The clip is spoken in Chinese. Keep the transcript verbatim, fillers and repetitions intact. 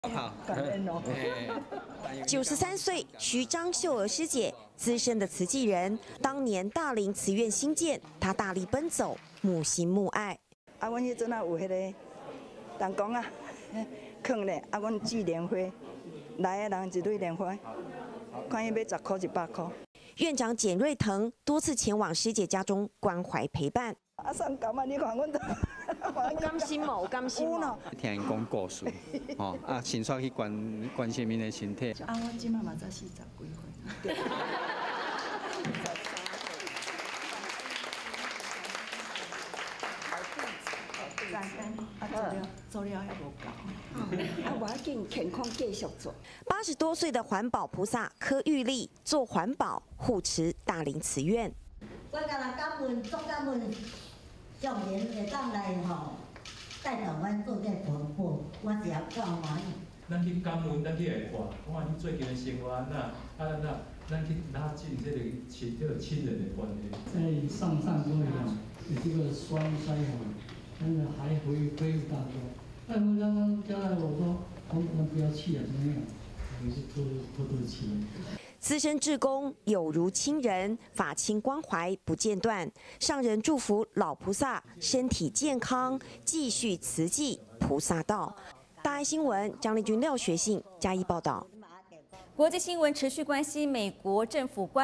好，感恩哦。 九十三岁徐张秀娥师姐，资深的慈济人，当年大林慈院兴建，她大力奔走，母心母爱。 啊，阮迄阵啊有迄个人讲啊，坑咧，啊，阮寄莲花，来的人一蕊莲花，看伊要十块一百块。 院长简瑞腾多次前往师姐家中关怀陪伴。 啊，送感啊，你看阮都。 甘心无？甘心无？ 听因讲故事，吼啊，迅速去关关心因的身体。 啊，我即马嘛才四十几岁。啊，做了做了还无够，啊，我要紧健康继续做。 八十多岁的环保菩萨柯玉丽做环保护持大林慈院。 我甲人感恩，总感恩。 少年会当来吼，带动阮做这传播，我是也够欢喜。 咱去感恩，咱去会看，看你最近的生活安怎，啊那咱去拉近这个亲这个亲人的关系。 在上上周啊，有这个栓塞哈，真的还恢恢复大多。那我刚刚交代我说，我们不要气啊，怎么样？我是偷偷偷气。 资深志工有如亲人，法亲关怀不间断。上人祝福老菩萨身体健康，继续慈济菩萨道。大爱新闻张丽君、廖学信加以报道。 国际新闻持续关心美国政府关。